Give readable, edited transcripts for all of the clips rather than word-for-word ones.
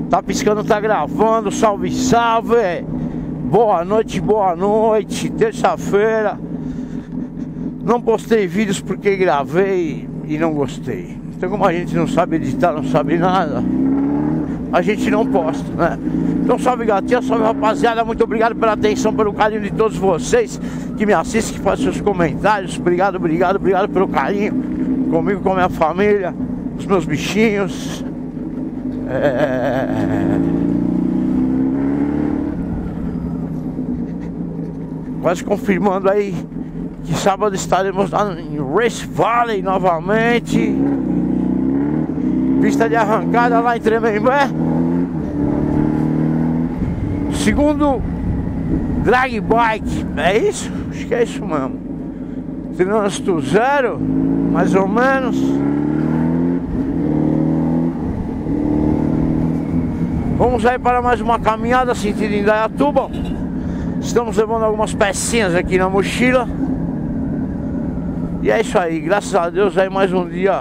Tá piscando, tá gravando. Salve, salve. Boa noite. Terça-feira. Não postei vídeos porque gravei e não gostei. Então, como a gente não sabe editar, não sabe nada, a gente não posta, né? Então, salve gatinha, salve rapaziada. Muito obrigado pela atenção, pelo carinho de todos vocês que me assistem, que fazem seus comentários. Obrigado pelo carinho comigo, com a minha família, os meus bichinhos. Quase confirmando aí que sábado estaremos lá em Race Valley novamente. Pista de arrancada lá em Tremembé. Segundo drag bike. É isso? Acho que é isso mesmo. Trânsito zero, mais ou menos. Vamos aí para mais uma caminhada sentido Indaiatuba. Estamos levando algumas pecinhas aqui na mochila. E é isso aí, graças a Deus aí mais um dia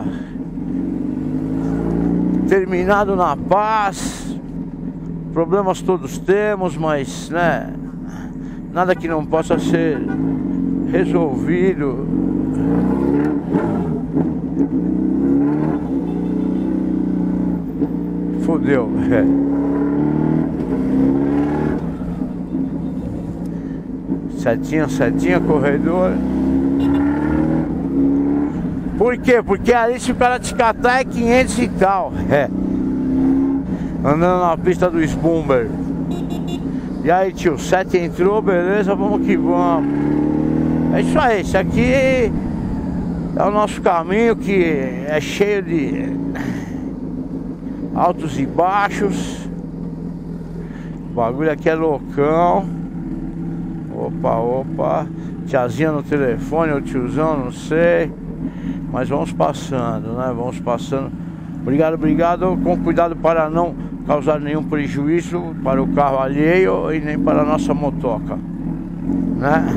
terminado na paz. Problemas todos temos, mas né, nada que não possa ser resolvido. Fodeu. Setinha, corredor. Por quê? Porque ali se o cara te catar é 500 e tal. Andando na pista do Spumber. E aí, tio, 7 entrou, beleza, vamos que vamos. É isso aí, esse aqui é o nosso caminho, que é cheio de altos e baixos. O bagulho aqui é loucão. Opa, tiazinha no telefone, ou tiozão, não sei. Mas vamos passando, né? Vamos passando. Obrigado. Com cuidado para não causar nenhum prejuízo para o carro alheio e nem para a nossa motoca, né?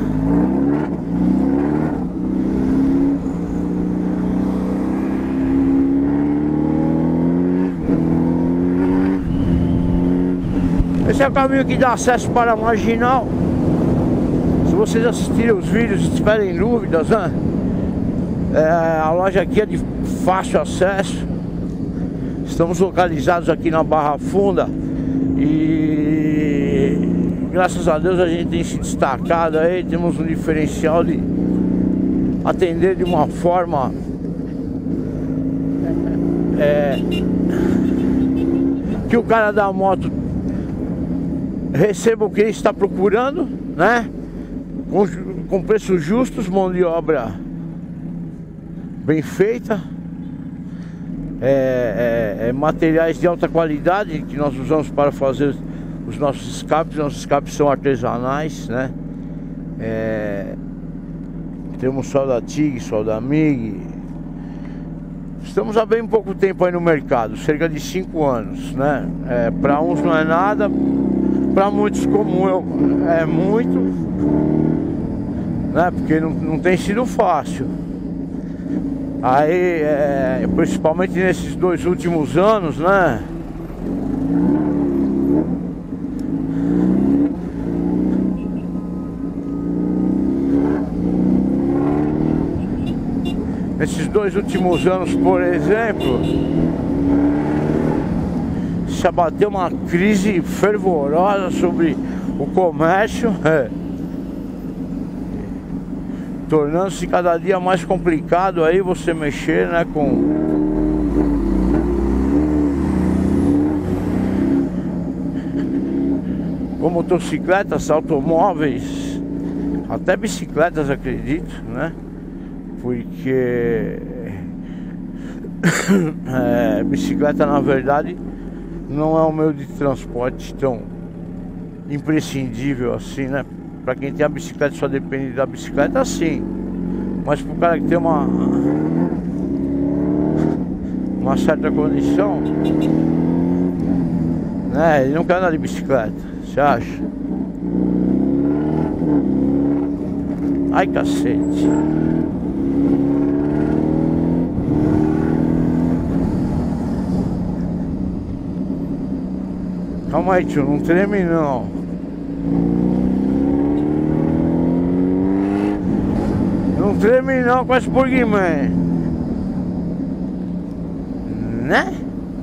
Esse é o caminho que dá acesso para a Marginal. Se vocês assistirem os vídeos e tiverem dúvidas, né? A loja aqui é de fácil acesso. Estamos localizados aqui na Barra Funda. E graças a Deus a gente tem se destacado aí. Temos um diferencial de atender de uma forma que o cara da moto receba o que ele está procurando, né? Com preços justos, mão de obra bem feita, materiais de alta qualidade que nós usamos para fazer os nossos escapes. Nossos escapes são artesanais, né? Temos solda TIG, solda MIG. Estamos há bem pouco tempo aí no mercado, cerca de 5 anos, né? Para uns não é nada, para muitos como eu é muito, né? Porque não tem sido fácil. Aí, principalmente nesses 2 últimos anos, né? Nesses 2 últimos anos, por exemplo, se abateu uma crise fervorosa sobre o comércio, tornando-se cada dia mais complicado aí você mexer, né, com motocicletas, automóveis, até bicicletas, acredito, né? Porque bicicleta, na verdade, não é um meio de transporte tão imprescindível assim, né? Pra quem tem a bicicleta, só depende da bicicleta, sim. Mas pro cara que tem uma certa condição, né? Ele não quer andar de bicicleta, você acha? Ai, cacete. Calma aí, tio, não treme não. Não treme não com esse Bugman, né?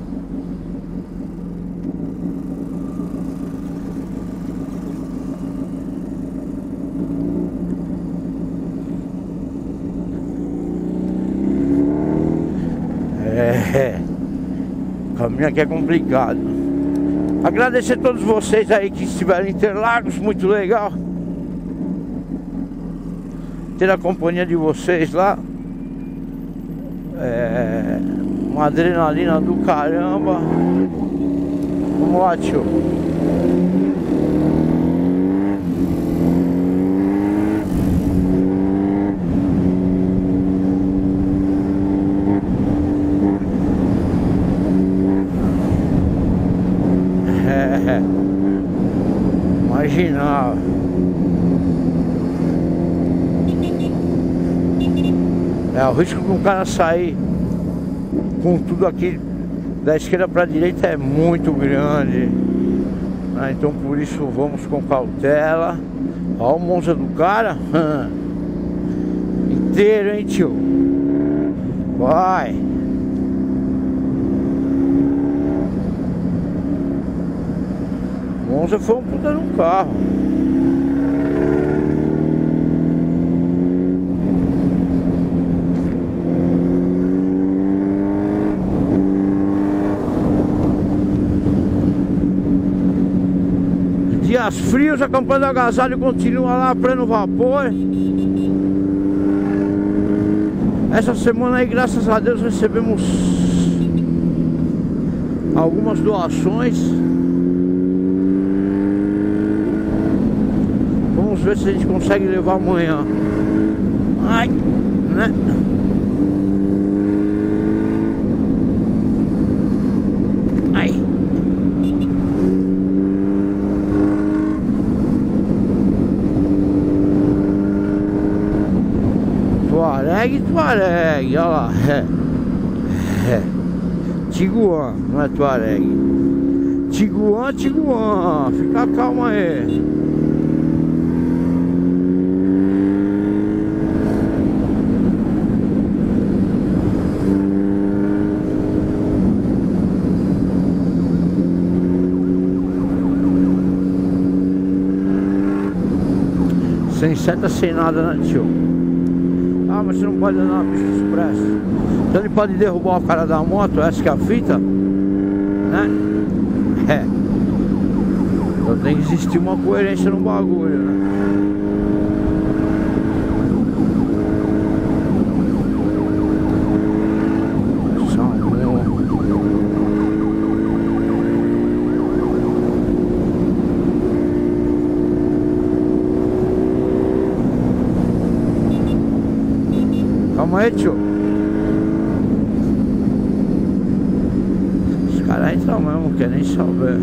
O caminho aqui é complicado. Agradecer a todos vocês aí que estiveram em Interlagos, muito legal ter a companhia de vocês lá. Uma adrenalina do caramba. Vamos lá, tio. Imaginava. O risco de um cara sair com tudo aqui da esquerda para a direita é muito grande, né? Então por isso vamos com cautela. Olha o Monza do cara inteiro, hein, tio? Vai. Monza foi um puta num carro. Dias frios, a campanha do agasalho continua lá a pleno vapor. Essa semana aí, graças a Deus, recebemos algumas doações. Vamos ver se a gente consegue levar amanhã. Ai, né? Ai. Tuareg, olha lá. Tiguan, não é Tuareg. Tiguan. Fica calmo aí. Sem seta, sem nada, né, tio? Ah, mas você não pode andar na pista expressa. Então ele pode derrubar o cara da moto, essa que é a fita, né? Então tem que existir uma coerência no bagulho, né? Calma aí, tio. Os caras entram mesmo, não quer nem saber.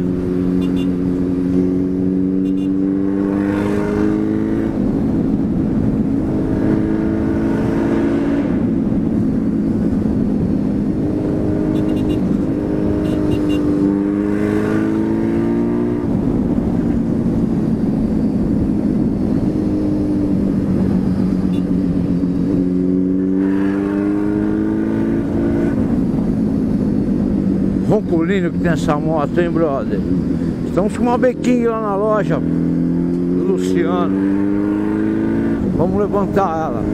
Ronculino que tem essa moto, hein, brother? Estamos com uma Beking lá na loja do Luciano. Vamos levantar ela.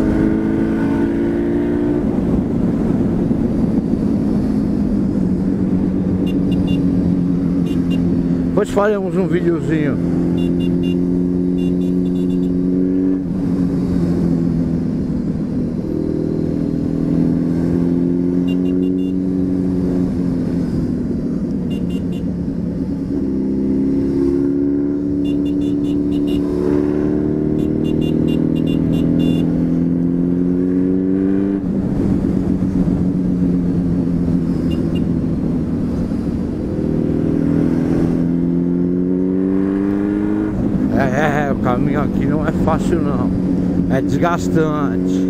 Depois faremos um videozinho. O caminho aqui não é fácil não, é desgastante.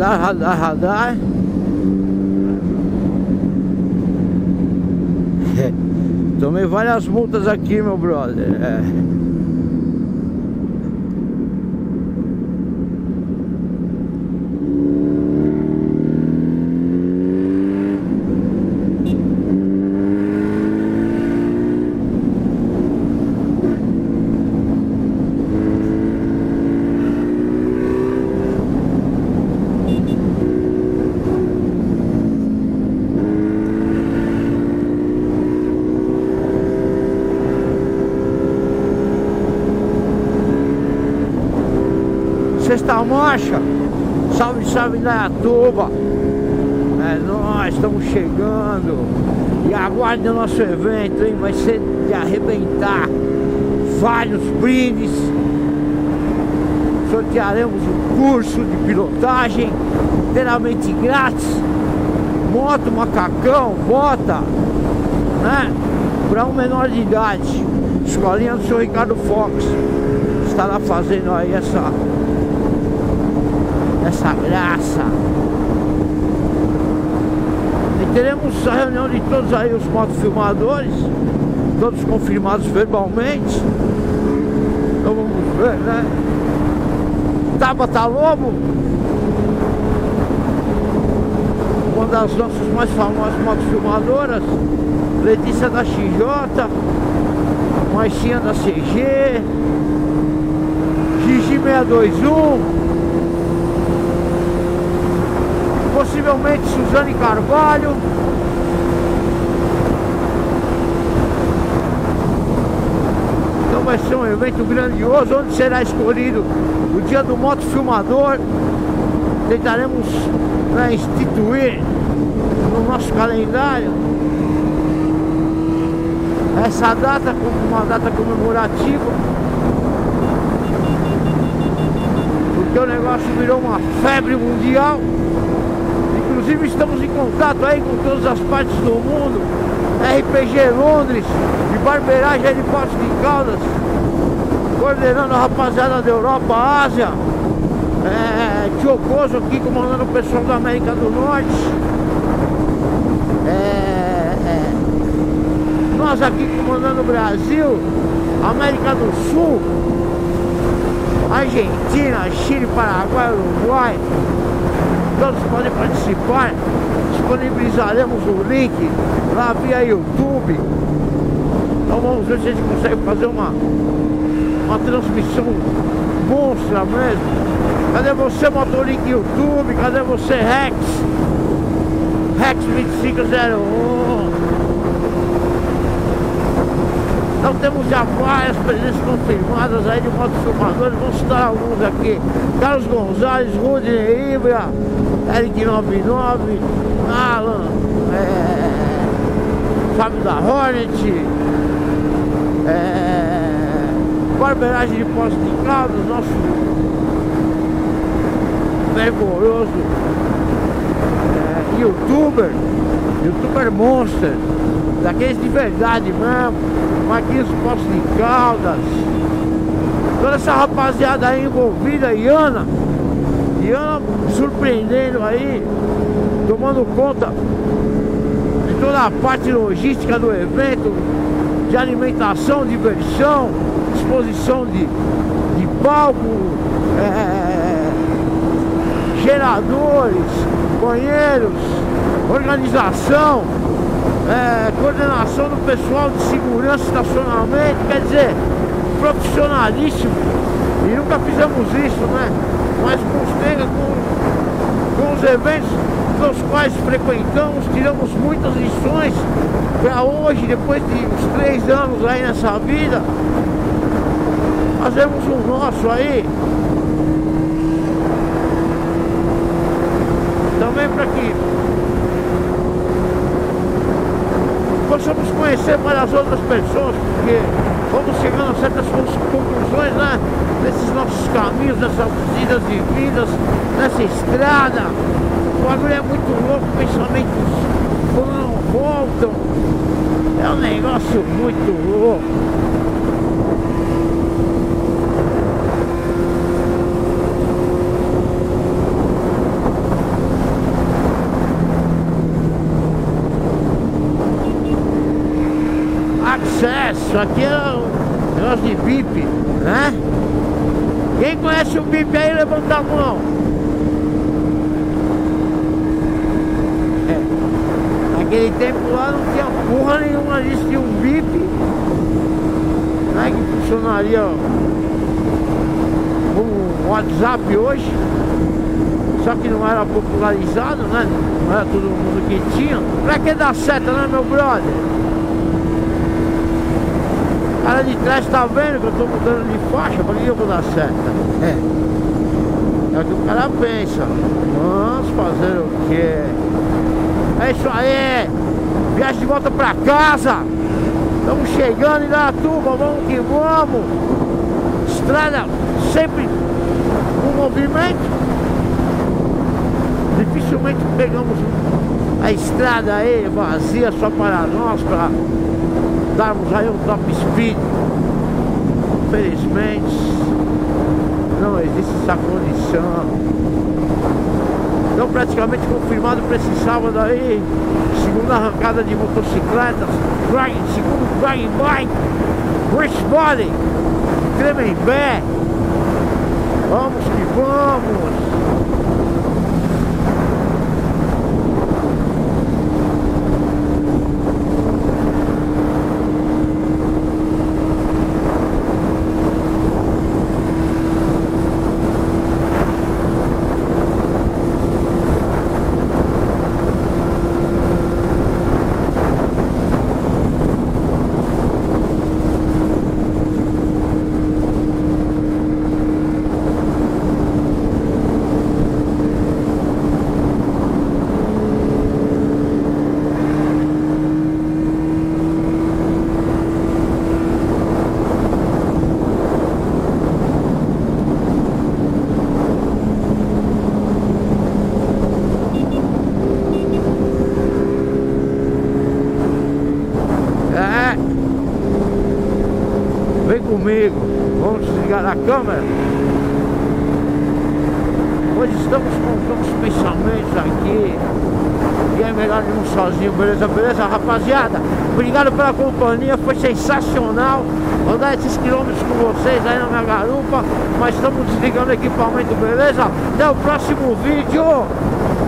radar, radar, radar. Tomei várias multas aqui, meu brother. Sexta marcha, salve, salve Indaiatuba. É nóis, estamos chegando. E aguarde o nosso evento, hein? Vai ser de arrebentar. Vários brindes. Sortearemos um curso de pilotagem inteiramente grátis. Moto, macacão, bota, né? Para um menor de idade. Escolinha do seu Ricardo Fox estará fazendo aí essa graça. E teremos a reunião de todos aí os motofilmadores, todos confirmados verbalmente. Então vamos ver, né? Tabata Lobo, uma das nossas mais famosas motofilmadoras. Letícia da XJ, Marcinha da CG, Gigi 621, possivelmente Suzane Carvalho. Então vai ser um evento grandioso, onde será escolhido o dia do motofilmador. Tentaremos, né, instituir no nosso calendário essa data como uma data comemorativa, porque o negócio virou uma febre mundial. Inclusive estamos em contato aí com todas as partes do mundo. RPG Londres, de barbeiragem aí de Poços de Caldas, coordenando a rapaziada da Europa, Ásia. Tiocoso aqui comandando o pessoal da América do Norte. Nós aqui comandando o Brasil, América do Sul, Argentina, Chile, Paraguai, Uruguai. Todos podem participar. Disponibilizaremos o link lá via YouTube. Então vamos ver se a gente consegue fazer uma transmissão monstra mesmo. Cadê você, Motolink YouTube? Cadê você, Rex? Rex 2501. Então temos já várias presenças confirmadas aí de motofilmadores. Vamos citar alguns aqui: Carlos Gonzalez, Rudney Ibra, Eric 99, Alan, Fábio da Hornet, barbeiragem de Poços de Caldas, nosso fervoroso youtuber monster, daqueles de verdade mesmo. Marquinhos Poços de Caldas, toda essa rapaziada aí envolvida. Iana surpreendendo aí, tomando conta de toda a parte logística do evento, de alimentação, diversão, exposição de palco, geradores, banheiros, organização, coordenação do pessoal de segurança, estacionamento. Quer dizer, profissionalíssimo. E nunca fizemos isso, né? Mas com os eventos dos quais frequentamos, tiramos muitas lições para hoje, depois de uns 3 anos aí nessa vida, fazemos o nosso aí. Também para que possamos conhecer várias outras pessoas, porque vamos chegando a certas conclusões, né? Nesses nossos caminhos, nessas idas e vindas, nessa estrada. O bagulho é muito louco, pensamentos não voltam. É um negócio muito louco. Isso aqui é um negócio de bip, né? Quem conhece o bip aí, levanta a mão. Naquele tempo lá não tinha porra nenhuma disso, tinha um bip, né, que funcionaria como um WhatsApp hoje, só que não era popularizado, né? Não era todo mundo que tinha. Pra que dar seta, né, meu brother? O cara de trás tá vendo que eu tô mudando de faixa, pra que eu vou dar seta? É o que o cara pensa. Vamos fazer o quê? É isso aí, viagem de volta pra casa. Estamos chegando em Indaiatuba, vamos que vamos. Estrada sempre com movimento. Dificilmente pegamos a estrada aí vazia só para nós, para darmos aí um top speed. Infelizmente não existe essa condição. Então praticamente confirmado para esse sábado aí, segunda arrancada de motocicletas, segundo Drag Bike, Rich Body, Tremembé. Vamos que vamos! Vem comigo, vamos desligar a câmera. Hoje estamos com os pensamentos aqui. E é melhor ir sozinho, beleza? Beleza, rapaziada? Obrigado pela companhia, foi sensacional rodar esses quilômetros com vocês aí na minha garupa. Mas estamos desligando o equipamento, beleza? Até o próximo vídeo.